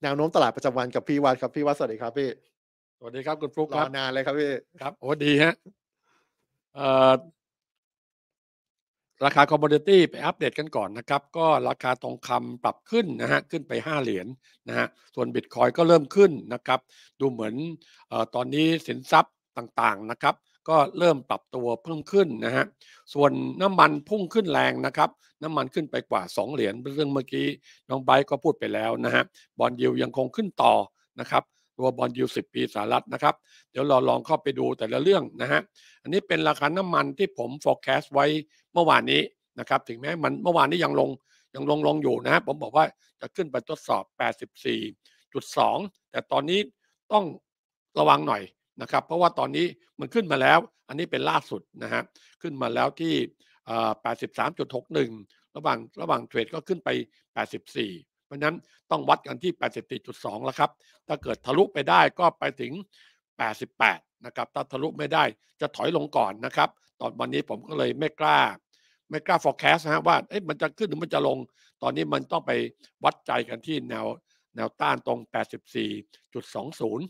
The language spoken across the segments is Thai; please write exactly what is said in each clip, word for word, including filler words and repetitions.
แนวโน้มตลาดประจำวันกับพี่วัดครับพี่วัดสวัสดีครับพี่สวัสดีครับคุณฟลุ๊กรครับอนานเลยครับพี่ครับโอ้ดีฮะเอ่อราคาคอมโมดิตีไปอัปเดตกันก่อนนะครับก็ราคาทองคำปรับขึ้นนะฮะขึ้นไปห้าเหรียญนะฮะส่วนบิตคอยก็เริ่มขึ้นนะครับดูเหมือนเอ่อตอนนี้สินทรัพย์ต่างๆนะครับก็เริ่มปรับตัวเพิ่มขึ้นนะฮะส่วนน้ำมันพุ่งขึ้นแรงนะครับน้ำมันขึ้นไปกว่าสองเหรียญเรื่องเมื่อกี้น้องไบร์ทก็พูดไปแล้วนะฮะบอนด์ยิลด์ยังคงขึ้นต่อนะครับตัวบอนด์ยิลด์สิบปีสหรัฐนะครับเดี๋ยวเราลองเข้าไปดูแต่ละเรื่องนะฮะ อันนี้เป็นราคาน้ำมันที่ผม forecast ไว้เมื่อวานนี้นะครับถึงแม้มันเมื่อวานนี้ยังลงยังลงลงอยู่นะผมบอกว่าจะขึ้นไปทดสอบ แปดสิบสี่จุดสอง แต่ตอนนี้ต้องระวังหน่อยนะครับเพราะว่าตอนนี้มันขึ้นมาแล้วอันนี้เป็นล่าสุดนะฮะขึ้นมาแล้วที่แปดสิบสามจุดหกหนึ่งระหว่างระหว่างเทรดก็ขึ้นไปแปดสิบสี่เพราะนั้นต้องวัดกันที่แปดสิบสี่จุดสองแล้วครับถ้าเกิดทะลุไปได้ก็ไปถึงแปดสิบแปดนะครับถ้าทะลุไม่ได้จะถอยลงก่อนนะครับตอนวันนี้ผมก็เลยไม่กล้าไม่กล้า forecast นะฮะว่าเอ๊ะมันจะขึ้นหรือมันจะลงตอนนี้มันต้องไปวัดใจกันที่แนวแนวต้านตรงแปดสิบสี่จุดสองศูนย์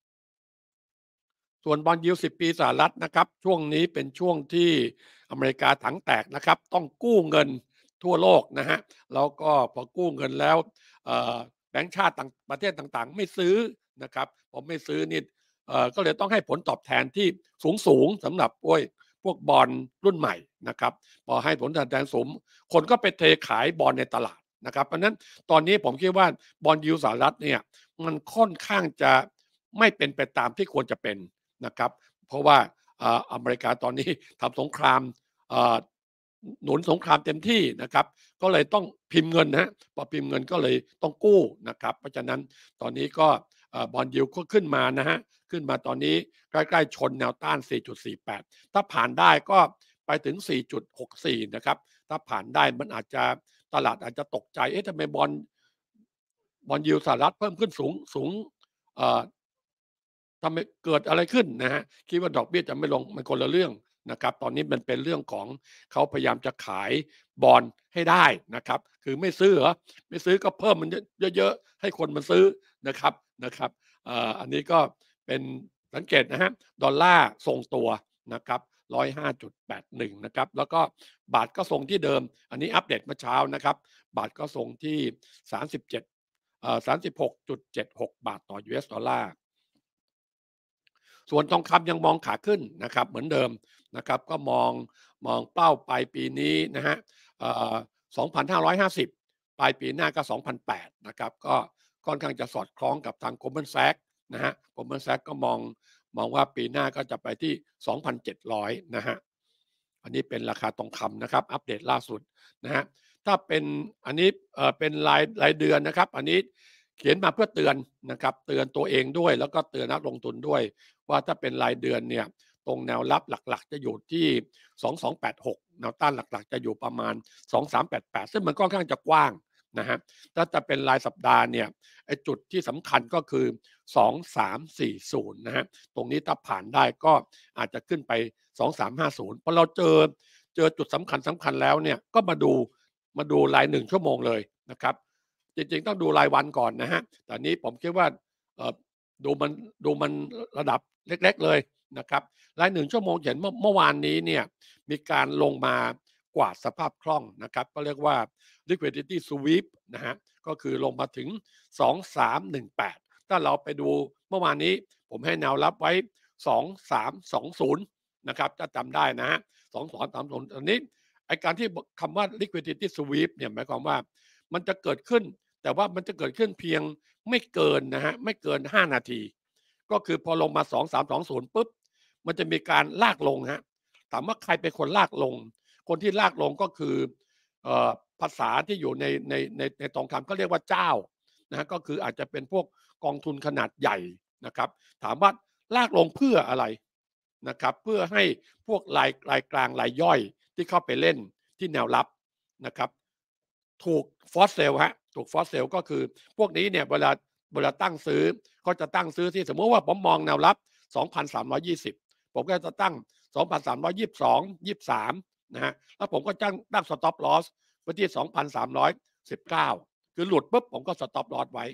ส่วนบอนด์ยิลด์สิบปีสหรัฐนะครับช่วงนี้เป็นช่วงที่อเมริกาถังแตกนะครับต้องกู้เงินทั่วโลกนะฮะแล้วก็พอกู้เงินแล้วแบงก์ชาติต่างประเทศต่างๆไม่ซื้อนะครับผมไม่ซื้อนี่ก็เลยต้องให้ผลตอบแทนที่สูงๆสำหรับพวกพวกบอลรุ่นใหม่นะครับพอให้ผลตอบแทนสูงคนก็ไปเทขายบอลในตลาดนะครับเพราะนั้นตอนนี้ผมคิดว่าบอลยิลด์สหรัฐเนี่ยมันค่อนข้างจะไม่เป็นไปตามที่ควรจะเป็นนะครับเพราะว่าอเมริกาตอนนี้ทำสงครามหนุนสงครามเต็มที่นะครับก็เลยต้องพิมพ์เงินนะพอพิมพ์เงินก็เลยต้องกู้นะครับเพราะฉะนั้นตอนนี้ก็บอลยิวก็ขึ้นมานะฮะขึ้นมาตอนนี้ใกล้ๆชนแนวต้าน สี่จุดสี่แปด ถ้าผ่านได้ก็ไปถึง สี่จุดหกสี่ นะครับถ้าผ่านได้มันอาจจะตลาดอาจจะตกใจเอ๊ะทำไมบอลบอลยิวสหรัฐเพิ่มขึ้นสูงสูงทำไมเกิดอะไรขึ้นนะฮะคิดว่าดอกเบี้ยจะไม่ลงมันคนละเรื่องนะครับตอนนี้มันเป็นเรื่องของเขาพยายามจะขายบอลให้ได้นะครับคือไม่ซื้อเหรอไม่ซื้อก็เพิ่มมันเยอะๆให้คนมันซื้อนะครับนะครับอันนี้ก็เป็นสังเกตนะฮะดอลลาร์ทรงตัวนะครับหนึ่งร้อยห้าจุดแปดหนึ่งนะครับแล้วก็บาทก็ทรงที่เดิมอันนี้อัปเดตเมื่อเช้านะครับบาทก็ทรงที่สามสิบเจ็ดเอ่อ สามสิบหกจุดเจ็ดหก บาทต่อ ยู เอส ดอลลาร์ส่วนทองคำยังมองขาขึ้นนะครับเหมือนเดิมนะครับก็มองมองเป้าปลายปีนี้นะฮะสองพันห้าร้อยห้าสิบปลายปีหน้าก็สองพันแปดนะครับก็ค่อนข้างจะสอดคล้องกับทาง Goldman Sachs นะฮะ Goldman Sachs ก็มองมองว่าปีหน้าก็จะไปที่ สองพันเจ็ดร้อย นะฮะอันนี้เป็นราคาทองคำนะครับอัปเดตล่าสุดนะฮะถ้าเป็นอันนี้เอ่อเป็นรายรายเดือนนะครับอันนี้เขียนมาเพื่อเตือนนะครับเตือนตัวเองด้วยแล้วก็เตือนนักลงทุนด้วยว่าถ้าเป็นรายเดือนเนี่ยตรงแนวรับหลักๆจะอยู่ที่สองพันสองร้อยแปดสิบหกแนวต้านหลักๆจะอยู่ประมาณสองพันสามร้อยแปดสิบแปดซึ่งมันค่อนข้างจะกว้างนะฮะถ้าจะเป็นรายสัปดาห์เนี่ยไอ้จุดที่สำคัญก็คือสองพันสามร้อยสี่สิบนะฮะตรงนี้ถ้าผ่านได้ก็อาจจะขึ้นไปสองพันสามร้อยห้าสิบพอเราเจอเจอจุดสำคัญสำคัญแล้วเนี่ยก็มาดูมาดูรายหนึ่งชั่วโมงเลยนะครับจริงๆต้องดูรายวันก่อนนะฮะแต่นี้ผมคิดว่าดูมันดูมันระดับเล็กๆเลยนะครับรายหนึ่งชั่วโมงเห็นเมื่อเมื่อวานนี้เนี่ยมีการลงมากวาดสภาพคล่องนะครับก็เรียกว่า liquidity sweep นะฮะก็คือลงมาถึงสองพันสามร้อยสิบแปดถ้าเราไปดูเมื่อวานนี้ผมให้แนวรับไว้สองพันสามร้อยยี่สิบนะครับถ้าจำได้นะฮะสองพันสามร้อยยี่สิบอันนี้ไอการที่คำว่า liquidity sweep เนี่ยหมายความว่ามันจะเกิดขึ้นแต่ว่ามันจะเกิดขึ้นเพียงไม่เกินนะฮะไม่เกินห้านาทีก็คือพอลงมาสองพันสามร้อยยี่สิบปุ๊บมันจะมีการลากลงฮะถามว่าใครเป็นคนลากลงคนที่ลากลงก็คือภาษาที่อยู่ในในในในทองคำก็เรียกว่าเจ้านะก็คืออาจจะเป็นพวกกองทุนขนาดใหญ่นะครับถามว่าลากลงเพื่ออะไรนะครับเพื่อให้พวกรายรายกลางรายย่อยที่เข้าไปเล่นที่แนวรับนะครับถูกฟอสเซลฮะถูกฟอสเซลก็คือพวกนี้เนี่ยเวลาเวลาตั้งซื้อก็จะตั้งซื้อที่สมมติว่าผมมองแนวรับสองพันสามร้อยยี่สิบผมก็จะตั้งสองพันสามร้อยยี่สิบสอง ยี่สิบสามนะฮะแล้วผมก็ตั้งตั้งสต็อปลอสไว้ที่สองพันสามร้อยสิบเก้าคือหลุดปุ๊บผมก็สต็อปลอสไว้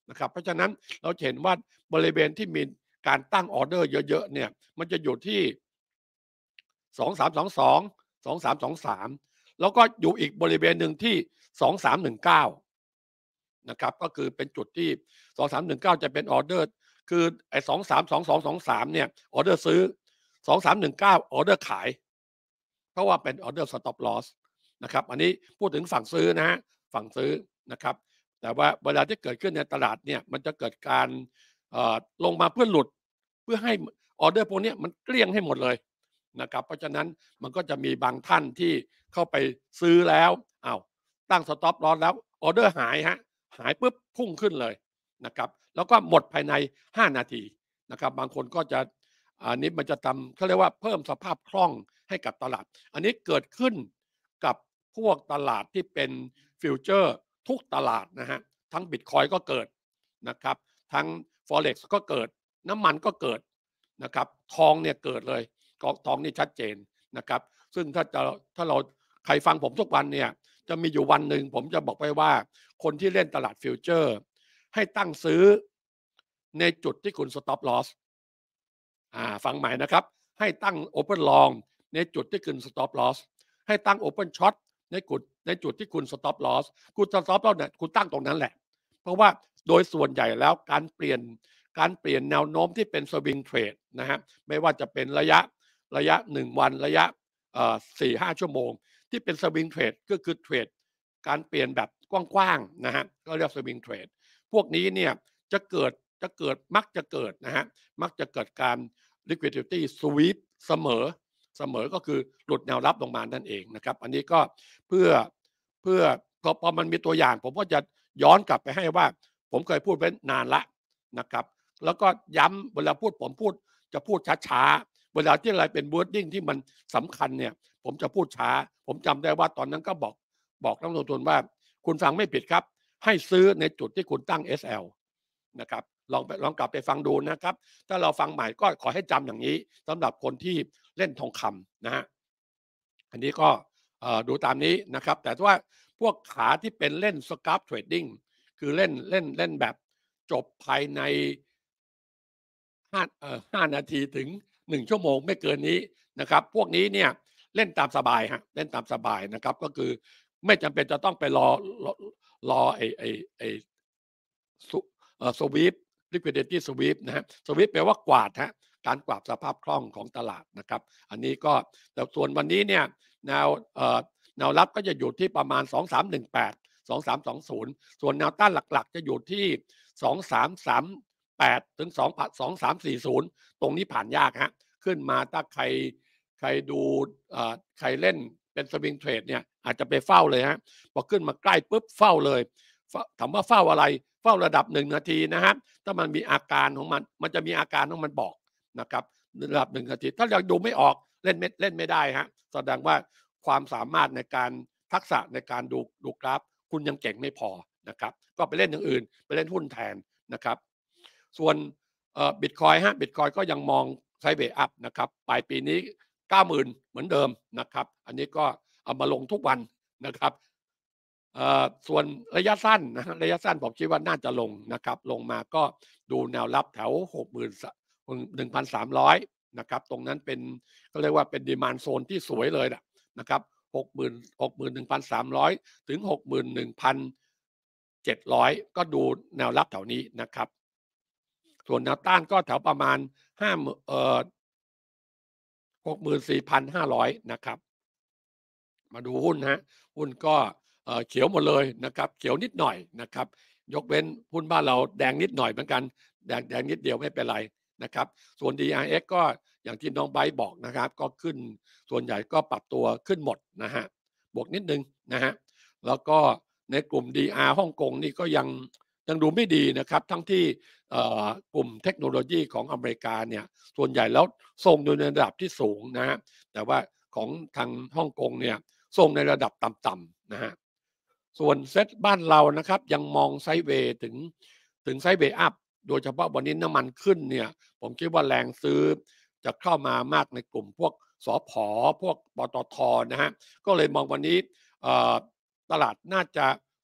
นะครับเพราะฉะนั้นเราเห็นว่าบริเวณที่มีการตั้งออเดอร์เยอะๆเนี่ยมันจะอยู่ที่สองสามสองสองสองสามสองสามแล้วก็อยู่อีกบริเวณหนึ่งที่สองสามหนึ่งเก้านะครับก็คือเป็นจุดที่สองสามหนึ่งเก้าจะเป็นออเดอร์คือไอ้สองสามสองสองสองสามเนี่ยออเดอร์ซื้อสองสามหนึ่งเก้าออเดอร์ขายเพราะว่าเป็นออเดอร์ stop loss นะครับอันนี้พูดถึงฝั่งซื้อนะฮะฝั่งซื้อนะครับแต่ว่าเวลาที่เกิดขึ้นในตลาดเนี่ยมันจะเกิดการลงมาเพื่อหลุดเพื่อให้ออเดอร์พวกนี้มันเกลี้ยงให้หมดเลยนะครับเพราะฉะนั้นมันก็จะมีบางท่านที่เข้าไปซื้อแล้วอ้าวตั้งสต็อปลอสแล้วออเดอร์หายฮะหายปุ๊บพุ่งขึ้นเลยนะครับแล้วก็หมดภายในห้านาทีนะครับบางคนก็จะอันนี้มันจะทำเขาเรียกว่าเพิ่มสภาพคล่องให้กับตลาดอันนี้เกิดขึ้นกับพวกตลาดที่เป็นฟิวเจอร์ทุกตลาดนะฮะทั้งบิตคอยก็เกิดนะครับทั้ง Forex ก็เกิดน้ำมันก็เกิดนะครับทองเนี่ยเกิดเลยกองทองนี่ชัดเจนนะครับซึ่งถ้าจะถ้าเราใครฟังผมทุกวันเนี่ยจะมีอยู่วันหนึ่งผมจะบอกไปว่าคนที่เล่นตลาดฟิวเจอร์ให้ตั้งซื้อในจุดที่คุณ stop loss อ่าฟังใหม่นะครับให้ตั้ง open long ในจุดที่คุณ stop loss ให้ตั้ง open short ในจุดในจุดที่คุณ stop loss คุณ stop loss เนี่ยคุณตั้งตรงนั้นแหละเพราะว่าโดยส่วนใหญ่แล้วการเปลี่ยนการเปลี่ยนแนวโน้มที่เป็น swing trade นะฮะไม่ว่าจะเป็นระยะระยะหนึ่งวันระยะเอ่อ สี่ห้า ชั่วโมงที่เป็น swing trade ก็คือเทรดการเปลี่ยนแบบกว้างๆนะฮะก็เรียก swing trade พวกนี้เนี่ยจะเกิดจะเกิดมักจะเกิดนะฮะมักจะเกิดการ liquidity sweep เสมอเสมอก็คือหลุดแนวรับลงมานั่นเองนะครับอันนี้ก็เพื่อเพื่อพอพอมันมีตัวอย่างผมก็จะย้อนกลับไปให้ว่าผมเคยพูดไว้นานละนะครับแล้วก็ย้ำเวลาพูดผมพูดจะพูดช้าๆเวลาที่อะไรเป็น wording ที่มันสำคัญเนี่ยผมจะพูดช้าผมจำได้ว่าตอนนั้นก็บอกบอกนักลงทุนว่าคุณฟังไม่ผิดครับให้ซื้อในจุดที่คุณตั้ง เอส แอล นะครับลองไปลองกลับไปฟังดูนะครับถ้าเราฟังใหม่ก็ขอให้จำอย่างนี้สำหรับคนที่เล่นทองคำนะฮะอันนี้ก็ดูตามนี้นะครับแต่ว่าพวกขาที่เป็นเล่น scalp trading คือเล่นเล่นเล่นแบบจบภายในห้าเอ่อห้านาทีถึงหนึ่งชั่วโมงไม่เกินนี้นะครับพวกนี้เนี่ยเล่นตามสบายฮะเล่นตามสบายนะครับก็คือไม่จำเป็นจะต้องไปรอรอรอไอ้ไอ้ไอ้สุเอ่อสวีป liquidity sweep นะฮะสวีปแปลว่ากวาดฮะการกวาดสภาพคล่องของตลาดนะครับอันนี้ก็แต่ส่วนวันนี้เนี่ยแนวเอ่อแนวรับก็จะอยู่ที่ประมาณสองสามหนึ่งแปด สองสามสองศูนย์ส่วนแนวต้านหลักๆจะอยู่ที่สองสามสามแปดถึงสองสองสามสี่ศูนย์ตรงนี้ผ่านยากฮะขึ้นมาถ้าใครใครดูใครเล่นเป็นสวิงเทรดเนี่ยอาจจะไปเฝ้าเลยฮะพอขึ้นมาใกล้ปุ๊บเฝ้าเลยถามว่าเฝ้าอะไรเฝ้าระดับหนึ่งนาทีนะฮะถ้ามันมีอาการของมันมันจะมีอาการของมันบอกนะครับระดับหนึ่งนาทีถ้าเราดูไม่ออกเล่นไม่เล่นไม่ได้ฮะแสดงว่าความสามารถในการทักษะในการดูดูกราฟคุณยังเก่งไม่พอนะครับก็ไปเล่นอย่างอื่นไปเล่นหุ้นแทนนะครับส่วนบิตคอยฮะบิตคอยก็ยังมองไซด์เวย์อัพนะครับปลายปีนี้เก้าหมื่นเหมือนเดิมนะครับอันนี้ก็เอามาลงทุกวันนะครับส่วนระยะสั้นนะระยะสั้นผมคิดว่าน่าจะลงนะครับลงมาก็ดูแนวรับแถวหกหมื่นหนึ่งพันสามร้อยนะครับตรงนั้นเป็นก็เรียกว่าเป็นดีมานด์โซนที่สวยเลยนะครับหกหมื่นหกหมื่นหนึ่งพันสามร้อยถึงหกหมื่นหนึ่งพันเจ็ดร้อยก็ดูแนวรับแถวนี้นะครับส่วนแนวต้านก็แถวประมาณห้าเอ่อหกหมื่นสี่พันห้าร้อยนะครับมาดูหุ้นฮะหุ้นก็เขียวหมดเลยนะครับเขียวนิดหน่อยนะครับยกเว้นหุ้นบ้านเราแดงนิดหน่อยเหมือนกันแดงแดงนิดเดียวไม่เป็นไรนะครับส่วน ดี อาร์ เอ็กซ์ ก็อย่างที่น้องไบร์ทบอกนะครับก็ขึ้นส่วนใหญ่ก็ปรับตัวขึ้นหมดนะฮะบวกนิดนึงนะฮะแล้วก็ในกลุ่ม ดี อาร์ ฮ่องกงนี่ก็ยังยังดูไม่ดีนะครับทั้งที่กลุ่มเทคโนโลยีของอเมริกาเนี่ยส่วนใหญ่แล้วทรงอยู่ในระดับที่สูงนะฮะแต่ว่าของทางฮ่องกงเนี่ยทรงในระดับต่ำๆนะฮะส่วนเซ็ตบ้านเรานะครับยังมองไซด์เวย์ถึงถึงไซด์เวย์อัพโดยเฉพาะวันนี้น้ำมันขึ้นเนี่ยผมคิดว่าแรงซื้อจะเข้ามามากในกลุ่มพวกสผพวกปตทนะฮะก็เลยมองวันนี้ตลาดน่าจะ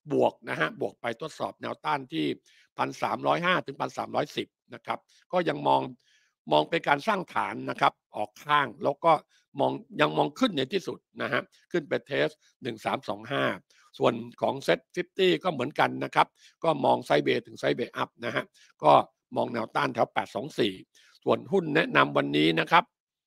บวกนะฮะบวกไปทดสอบแนวต้านที่พันสามร้อยห้าถึงพันสามร้อยสิบนะครับก็ยังมองมองเป็นการสร้างฐานนะครับออกข้างแล้วก็มองยังมองขึ้นในที่สุดนะฮะขึ้นไปเทสหนึ่งสามสองห้าส่วนของเซ็ตห้าสิบก็เหมือนกันนะครับก็มองไซด์เวย์ถึงไซด์เวย์อัพนะฮะก็มองแนวต้านแถวแปดสองสี่ส่วนหุ้นแนะนำวันนี้นะครับ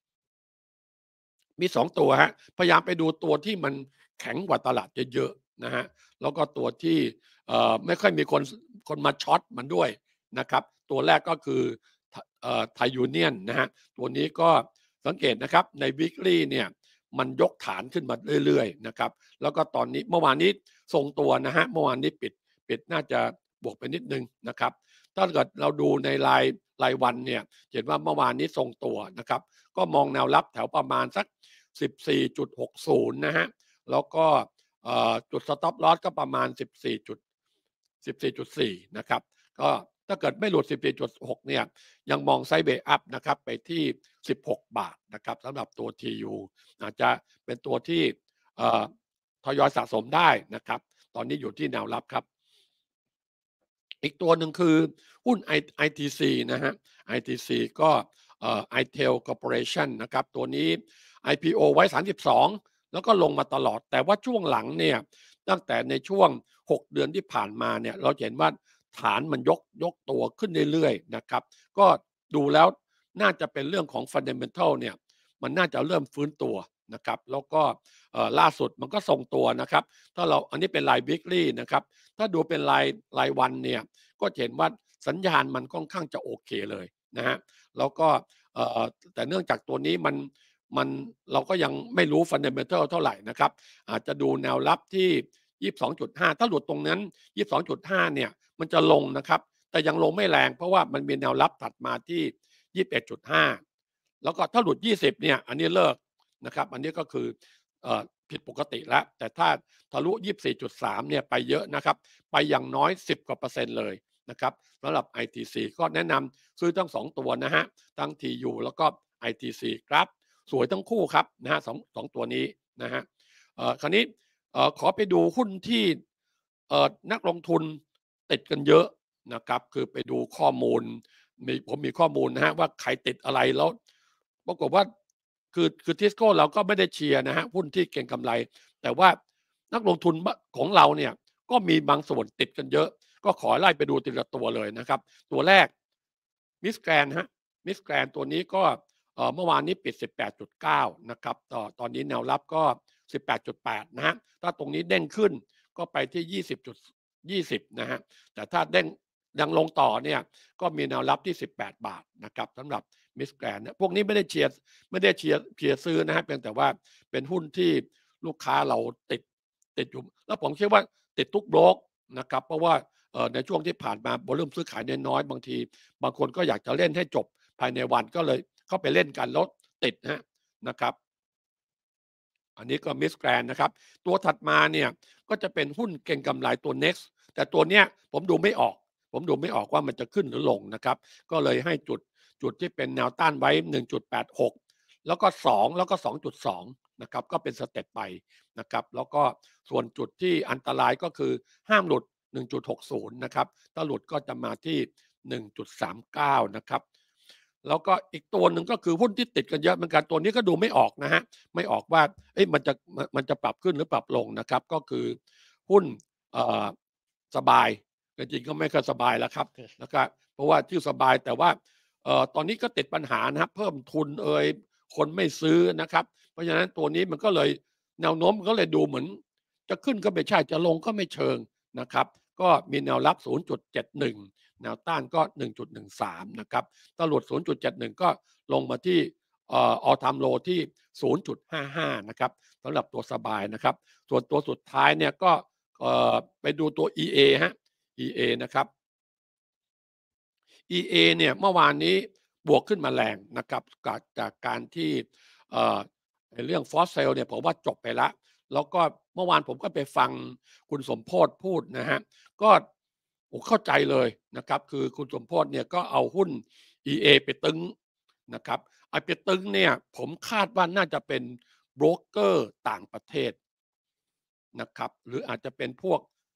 มีสองตัวฮะพยายามไปดูตัวที่มันแข็งกว่าตลาดเยอะๆนะฮะแล้วก็ตัวที่เอ่อไม่ค่อยมีคนคนมาช็อตมันด้วยนะครับตัวแรกก็คือทเอ่อไทยยูเนียนนะฮะตัวนี้ก็สังเกตนะครับใน weekly เนี่ยมันยกฐานขึ้นมาเรื่อยๆนะครับแล้วก็ตอนนี้เมื่อวานนี้ทรงตัวนะฮะเมื่อวานนี้ปิดปิดน่าจะบวกไปนิดหนึ่งนะครับถ้าเกิดเราดูในรายรายวันเนี่ยเห็นว่าเมื่อวานนี้ทรงตัวนะครับก็มองแนวรับแถวประมาณสักสิบสี่จุดหกศูนย์นะฮะแล้วก็เอ่อจุด stop loss ก็ประมาณสิบสี่จุดสิบสี่จุดสี่นะครับก็ถ้าเกิดไม่หลุดสิบสี่จุดหกเนี่ยยังมองไซด์เวย์อัพนะครับไปที่สิบหกบาทนะครับสำหรับตัว ที ยู อาจจะเป็นตัวที่เอ่อทยอยสะสมได้นะครับตอนนี้อยู่ที่แนวรับครับอีกตัวหนึ่งคือหุ้น I ไอ ที ซี นะฮะ ไอ ที ซี ก็เอ่อ ไอ ที อี แอล Corporation นะครับตัวนี้ ไอ พี โอ ไว้สามสิบสองแล้วก็ลงมาตลอดแต่ว่าช่วงหลังเนี่ยตั้งแต่ในช่วงหกเดือนที่ผ่านมาเนี่ยเราเห็นว่าฐานมันยกยกตัวขึ้นเรื่อยๆนะครับก็ดูแล้วน่าจะเป็นเรื่องของ Fundamental เนี่ยมันน่าจะเริ่มฟื้นตัวนะครับแล้วก็เอ่อล่าสุดมันก็ทรงตัวนะครับถ้าเราอันนี้เป็นราย weekly นะครับถ้าดูเป็นรายรายวันเนี่ยก็จะเห็นว่าสัญญาณมันค่อนข้างจะโอเคเลยนะฮะแล้วก็เอ่อแต่เนื่องจากตัวนี้มันมันเราก็ยังไม่รู้ fundamental เท่าไหร่นะครับอาจจะดูแนวรับที่ยี่สิบสองจุดห้าถ้าหลุดตรงนั้นยี่สิบสองจุดห้าเนี่ยมันจะลงนะครับแต่ยังลงไม่แรงเพราะว่ามันมีแนวรับถัดมาที่ยี่สิบเอ็ดจุดห้าแล้วก็ถ้าหลุดยี่สิบเนี่ยอันนี้เลิกนะครับอันนี้ก็คือเอ่อผิดปกติแล้วแต่ถ้าทะลุยี่สิบสี่จุดสามเนี่ยไปเยอะนะครับไปอย่างน้อยสิบกว่าเปอร์เซ็นต์เลยนะครับสำหรับ ไอ ที ซี ก็แนะนำซื้อทั้งสองตัวนะฮะทั้ง ที ยู แล้วก็ ไอ ที ซี ครับสวยทั้งคู่ครับนะฮะสองสองตัวนี้นะฮะเอ่อคราวนี้เอ่อขอไปดูหุ้นที่เอ่อนักลงทุนติดกันเยอะนะครับคือไปดูข้อมูลมีผมมีข้อมูลนะฮะว่าใครติดอะไรแล้วปรากฏว่าคือคือ Tisco เราก็ไม่ได้เชียร์นะฮะหุ้นที่เก็งกำไรแต่ว่านักลงทุนบของเราเนี่ยก็มีบางส่วนติดกันเยอะก็ขอไล่ไปดูทีละตัวเลยนะครับตัวแรก Miss Grand ฮะ Miss Grand ตัวนี้ก็เอ่อเมื่อวานนี้ปิดสิบแปดจุดเก้านะครับต่อตอนนี้แนวรับก็สิบแปดจุดแปดนะฮะถ้าตรงนี้เด้งขึ้นก็ไปที่ยี่สิบจุดยี่สิบนะฮะแต่ถ้าเด้งยังลงต่อเนี่ยก็มีแนวรับที่สิบแปดบาทนะครับสำหรับ Miss Grand นะพวกนี้ไม่ได้เชียร์ไม่ได้เชียร์เชียร์ซื้อนะฮะเพียงแต่ว่าเป็นหุ้นที่ลูกค้าเราติดติดอยู่แล้วผมคิดว่าติดทุกโบรกนะครับเพราะว่าเอ่อในช่วงที่ผ่านมาวอลุ่มซื้อขายน้อยๆบางทีบางคนก็อยากจะเล่นให้จบภายในวันก็เลยเข้าไปเล่นกันแล้วติดฮะนะครับอันนี้ก็ Miss Grand นะครับตัวถัดมาเนี่ยก็จะเป็นหุ้นเก็งกำไรตัว Next แต่ตัวเนี้ยผมดูไม่ออกผมดูไม่ออกว่ามันจะขึ้นหรือลงนะครับก็เลยให้จุดจุดที่เป็นแนวต้านไว้หนึ่งจุดแปดหกแล้วก็สองแล้วก็สองจุดสองนะครับก็เป็นสเต็ปไปนะครับแล้วก็ส่วนจุดที่อันตรายก็คือห้ามหลุดหนึ่งจุดหกศูนย์นะครับถ้าหลุดก็จะมาที่หนึ่งจุดสามเก้านะครับแล้วก็อีกตัวหนึ่งก็คือหุ้นที่ติดกันเยอะเหมือนกันตัวนี้ก็ดูไม่ออกนะฮะไม่ออกว่าเอ๊ะมันจะมันมันจะปรับขึ้นหรือปรับลงนะครับก็คือหุ้นเอ่อสบายจริงๆก็ไม่ค่อยสบายแล้วครับนะครับเพราะว่าชื่อสบายแต่ว่าเอ่อตอนนี้ก็ติดปัญหานะครับเพิ่มทุนเอยคนไม่ซื้อนะครับเพราะฉะนั้นตัวนี้มันก็เลยแนวโน้มมันก็เลยดูเหมือนจะขึ้นก็ไม่ใช่จะลงก็ไม่เชิงนะครับก็มีแนวรับศูนย์จุดเจ็ดหนึ่งแนวต้านก็หนึ่งจุดหนึ่งสามนะครับถ้าหลุดศูนย์จุดเจ็ดหนึ่งก็ลงมาที่เอ่อ all time low ที่ศูนย์จุดห้าห้านะครับสำหรับตัวสบายนะครับส่วนตัวสุดท้ายเนี่ยก็เอ่อไปดูตัว อี เอ ฮะ อี เอ นะครับ อี เอ เนี่ยเมื่อวานนี้บวกขึ้นมาแรงนะครับจากจากการที่เอ่อในเรื่อง Fossil เนี่ยผมว่าจบไปแล้วแล้วก็เมื่อวานผมก็ไปฟังคุณสมโพธพูดนะฮะก็โอ้เข้าใจเลยนะครับคือคุณสมโพธเนี่ยก็เอาหุ้น อี เอ ไปตึงนะครับไอ้ไปตึงเนี่ยผมคาดว่าน่าจะเป็นโบรกเกอร์ต่างประเทศนะครับหรืออาจจะเป็นพวก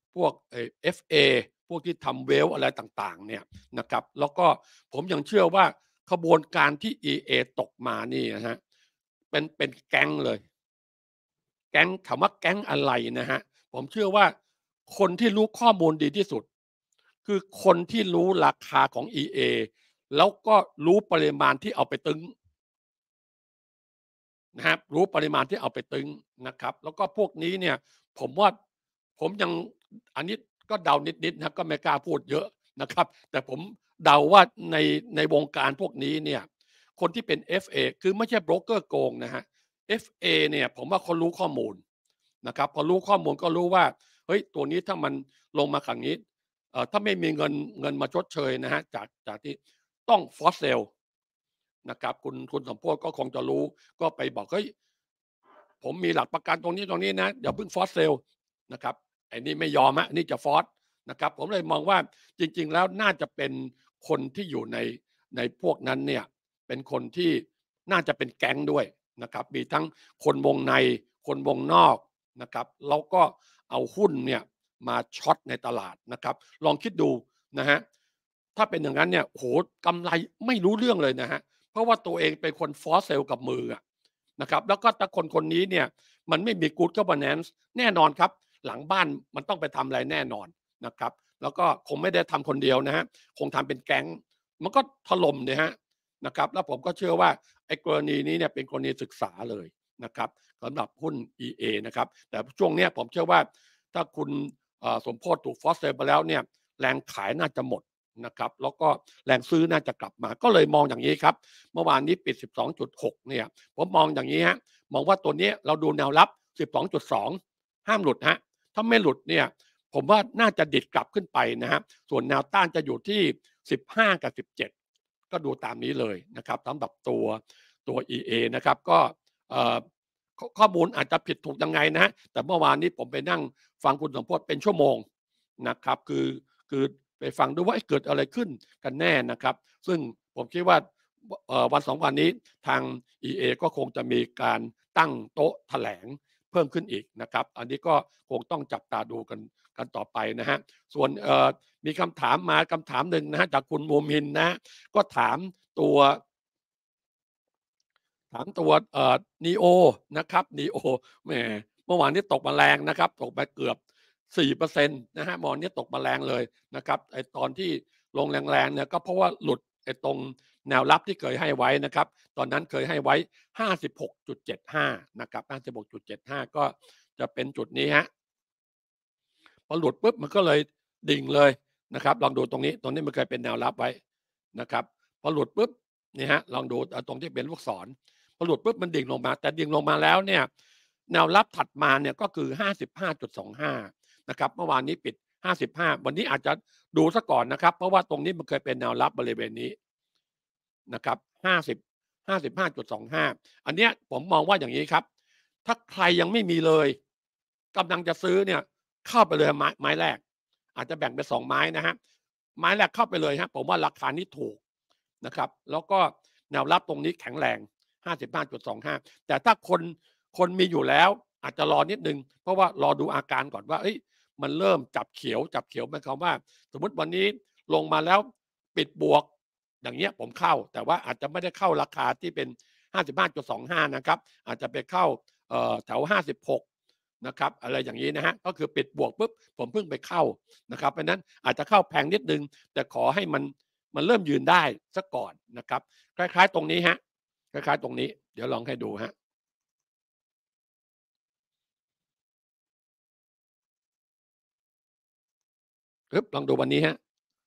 พวกเอ่อ เอฟ เอ พวกที่ทำ Wealth อะไรต่างๆเนี่ยนะครับแล้วก็ผมยังเชื่อว่าขบวนการที่ อี เอ ตกมานี่นะครับเป็นเป็นแก๊งเลยแก๊งถามว่าแก๊งอะไรนะครับผมเชื่อว่าคนที่รู้ข้อมูลดีที่สุดคือคนที่รู้ราคาของ อี เอ แล้วก็รู้ปริมาณที่เอาไปตึงนะครับรู้ปริมาณที่เอาไปตึงนะครับแล้วก็พวกนี้เนี่ยผมว่าผมยังอันนี้ก็เดานิดๆนะครับก็ไม่กล้าพูดเยอะนะครับแต่ผมเดาว่าในในวงการพวกนี้เนี่ยคนที่เป็น เอฟ เอ คือไม่ใช่โบรกเกอร์โกงนะฮะ เอฟ เอ เนี่ยผมว่าเขารู้ข้อมูลนะครับพอรู้ข้อมูลก็รู้ว่าเฮ้ยตัวนี้ถ้ามันลงมาขังนี้เอ่อถ้าไม่มีเงินเงินมาชดเชยนะฮะจากจากที่ต้อง Force Sale นะครับคุณคุณสมโพธิ์ก็คงจะรู้ก็ไปบอกเฮ้ยผมมีหลักประกันตรงนี้ตรงนี้นะอย่าเพิ่ง Force Sale นะครับไอ้นี่ไม่ยอมฮะนี่จะ Force นะครับผมเลยมองว่าจริงๆแล้วน่าจะเป็นคนที่อยู่ในในพวกนั้นเนี่ยเป็นคนที่น่าจะเป็นแก๊งด้วยนะครับมีทั้งคนวงในคนวงนอกนะครับแล้วก็เอาหุ้นเนี่ยมาช็อตในตลาดนะครับลองคิดดูนะฮะถ้าเป็นอย่างนั้นเนี่ยโอ้โฮกำไรไม่รู้เรื่องเลยนะฮะเพราะว่าตัวเองเป็นคน Force Sale กับมืออะนะครับแล้วก็ถ้าคนคนนี้เนี่ยมันไม่มี Good Governance แน่นอนครับหลังบ้านมันต้องไปทำอะไรแน่นอนนะครับแล้วก็คงไม่ได้ทำคนเดียวนะฮะคงทำเป็นแก๊งมันก็ถล่มสิครับนะครับแล้วผมก็เชื่อว่าไอ้กรณีนี้เนี่ยเป็นกรณีศึกษาเลยนะครับสำหรับหุ้น อี เอ นะครับแต่ช่วงนี้ผมเชื่อว่าถ้าคุณสมโพธิ์ถูก Force Sale ไปแล้วเนี่ยแรงขายน่าจะหมดนะครับแล้วก็แรงซื้อน่าจะกลับมาก็เลยมองอย่างนี้ครับเมื่อวานนี้ปิด สิบสองจุดหก เนี่ยผมมองอย่างนี้ฮะมองว่าตัวนี้เราดูแนวรับ สิบสองจุดสอง ห้ามหลุดฮะถ้าไม่หลุดเนี่ยผมว่าน่าจะดิดกลับขึ้นไปนะฮะส่วนแนวต้านจะอยู่ที่สิบห้ากับสิบเจ็ดก็ดูตามนี้เลยนะครับสำหรับตัวตัว อี เอ นะครับก็เอ่อข้อมูลอาจจะผิดถูกยังไงนะฮะแต่เมื่อวานนี้ผมไปนั่งฟังคุณสมโพธิ์เป็นชั่วโมงนะครับคือคือไปฟังดูว่าเกิดอะไรขึ้นกันแน่นะครับซึ่งผมคิดว่าวันสองวันนี้ทาง อี เอ ก็คงจะมีการตั้งโต๊ะแถลงเพิ่มขึ้นอีกนะครับอันนี้ก็คงต้องจับตาดูกันกันต่อไปนะฮะส่วนมีคำถามมาคำถามหนึ่งนะฮะจากคุณมูมินนะก็ถามตัวถามตัวเอ่อ นี โอ นะครับ นี โอ แหมเมื่อวานนี้ตกมาแรงนะครับตกไปเกือบสี่เปอร์เซ็นต์นะฮะเมื่อวานนี้ตกมาแรงเลยนะครับไอ้ตอนที่ลงแรงๆเนี่ยก็เพราะว่าหลุดไอ้ตรงแนวรับที่เคยให้ไว้นะครับตอนนั้นเคยให้ไว้ ห้าสิบหกจุดเจ็ดห้า นะครับ ห้าสิบหกจุดเจ็ดห้า ก็จะเป็นจุดนี้ฮะพอหลุดปุ๊บมันก็เลยดิ่งเลยนะครับลองดูตรงนี้ตรงนี้มันเคยเป็นแนวรับไว้นะครับพอหลุดปุ๊บนี่ฮะลองดูตรงที่เป็นลูกศรพอหลุดปุ๊บมันดิ่งลงมาแต่ดิ่งลงมาแล้วเนี่ยแนวรับถัดมาเนี่ยก็คือ ห้าสิบห้าจุดสองห้า นะครับเมื่อวานนี้ปิด ห้าสิบห้า วันนี้อาจจะดูซะก่อนนะครับเพราะว่าตรงนี้มันเคยเป็นแนวรับบริเวณนี้นะครับห้าสิบ ห้าสิบห้าจุดสองห้า อันเนี้ยผมมองว่าอย่างนี้ครับถ้าใครยังไม่มีเลยกำลังจะซื้อเนี่ยเข้าไปเลยไม้ไม้แรกอาจจะแบ่งเป็นสองไม้นะฮะไม้แรกเข้าไปเลยฮะผมว่าราคานี้ถูกนะครับแล้วก็แนวรับตรงนี้แข็งแรง ห้าสิบห้าจุดสองห้า แต่ถ้าคนคนมีอยู่แล้วอาจจะรอนิดนึงเพราะว่ารอดูอาการก่อนว่าเอ้ยมันเริ่มจับเขียวจับเขียวหมายความว่าสมมุติวันนี้ลงมาแล้วปิดบวกอย่างเงี้ยผมเข้าแต่ว่าอาจจะไม่ได้เข้าราคาที่เป็น ห้าสิบห้าจุดสองห้า นะครับอาจจะไปเข้าเอ่อแถวห้าสิบหกนะครับอะไรอย่างนี้นะฮะก็คือปิดบวกปุ๊บผมเพิ่งไปเข้านะครับเพราะนั้นอาจจะเข้าแพงนิดนึงแต่ขอให้มันมันเริ่มยืนได้ซะก่อนนะครับคล้ายๆตรงนี้ฮะคล้ายๆตรงนี้เดี๋ยวลองให้ดูฮะปึ๊บลองดูวันนี้ฮะ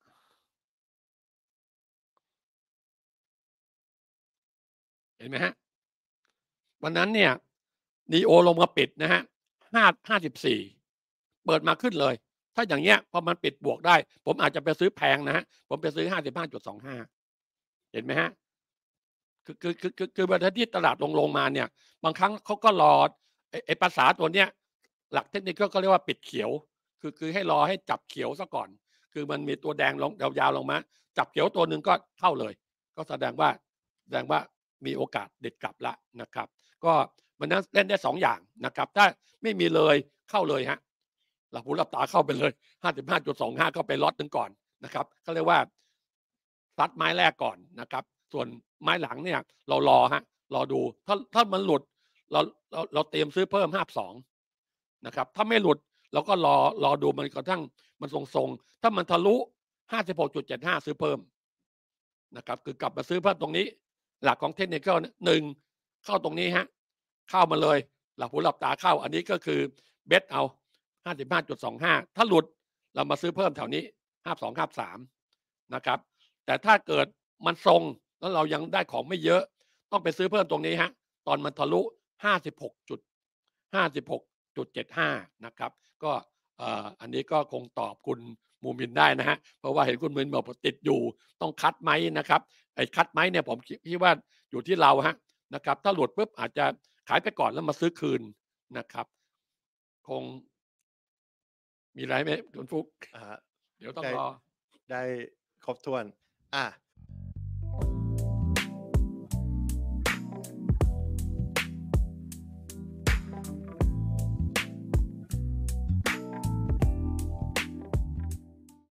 เห็นไหมฮะวันนั้นเนี่ยนีโอลงมาปิดนะฮะห้าห้าสิบสี่เปิดมาขึ้นเลยถ้าอย่างเงี้ยพอมันปิดบวกได้ผมอาจจะไปซื้อแพงนะฮะผมไปซื้อ ห้าสิบห้าจุดสองห้า เห็นไหมฮะคือคือคือคือคือเวลาที่ตลาดลงลงมาเนี่ยบางครั้งเขาก็รอไอ้ไอ้ภาษาตัวเนี้ยหลักเทคนิคก็เรียกว่าปิดเขียวคือคือให้รอให้จับเขียวซะก่อนคือมันมีตัวแดงลงยาวๆลงมาจับเขียวตัวหนึ่งก็เข้าเลยก็แสดงว่าแสดงว่ามีโอกาสเด็ดกลับแล้วนะครับก็มันนั้นเล่นได้สองอย่างนะครับถ้าไม่มีเลยเข้าเลยฮะหลับหูหลับตาเข้าไปเลย ห้าสิบห้าจุดสองห้า เข้าไปล็อตหนึ่งก่อนนะครับเขาเรียกว่าซัดไม้แรกก่อนนะครับ ส่วนไม้หลังเนี่ยเรารอฮะรอดูถ้าถ้ามันหลุดเราเราเราเตรียมซื้อเพิ่มห้าสิบสองนะครับถ้าไม่หลุดเราก็รอรอดูมันกระทั่งมันทรงๆถ้ามันทะลุ ห้าสิบหกจุดเจ็ดห้า ซื้อเพิ่มนะครับคือกลับมาซื้อเพิ่มตรงนี้หลักของเทคนิคหนึ่งเข้าตรงนี้ฮะเข้ามาเลยหลับหูหลับตาเข้าอันนี้ก็คือเบสเอา ห้าสิบห้าจุดสองห้า ถ้าหลุดเรามาซื้อเพิ่มแถวนี้ห้าสิบสอง ห้าสิบสามนะครับแต่ถ้าเกิดมันทรงแล้วเรายังได้ของไม่เยอะต้องไปซื้อเพิ่มตรงนี้ฮะตอนมันทะลุ ห้าสิบหกจุดห้าสิบหกจุดเจ็ดห้า นะครับก็เอ่ออันนี้ก็คงตอบคุณมูมินได้นะฮะเพราะว่าเห็นคุณมูมินบอกติดอยู่ต้องคัดไหมนะครับไอ้คัดไหมเนี่ยผมคิดว่าอยู่ที่เราฮะนะครับถ้าหลุดปุ๊บอาจจะขายไปก่อนแล้วมาซื้อคืนนะครับคงมีอะไรไหมคุณฟุกอ่าเดี๋ยวต้องได้รอได้ครบถ้วน อ่ะ